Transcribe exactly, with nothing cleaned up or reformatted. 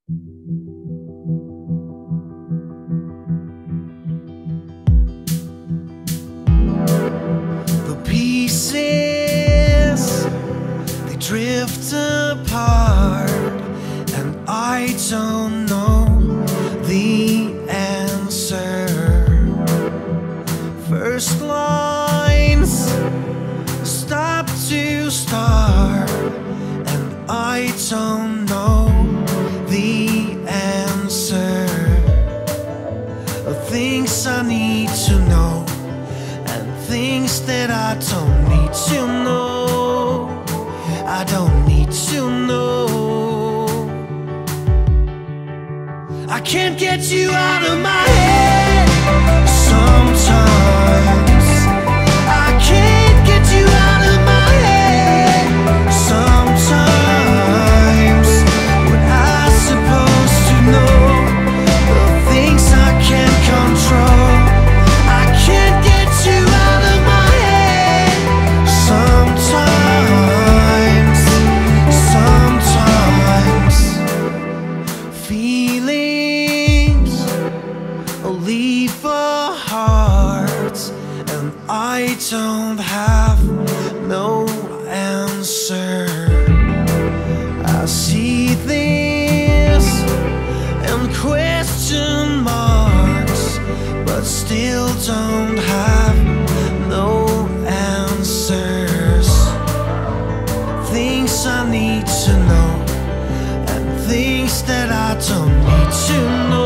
The pieces, they drift apart, and I don't know the answer. First lines stop to start, and I don't know the answer. Things I need to know, and things that I don't need to know. I don't need to know. I can't get you out of my head. Sometimes I can't get you out of my head. Sometimes what I supposed to know, the things I can't control. I can't get you out of my head. Sometimes, sometimes feelings leave our hearts, and I don't have no answer. I see this and question marks, but still don't have no answers. Things I need to know, and things that I don't need to know.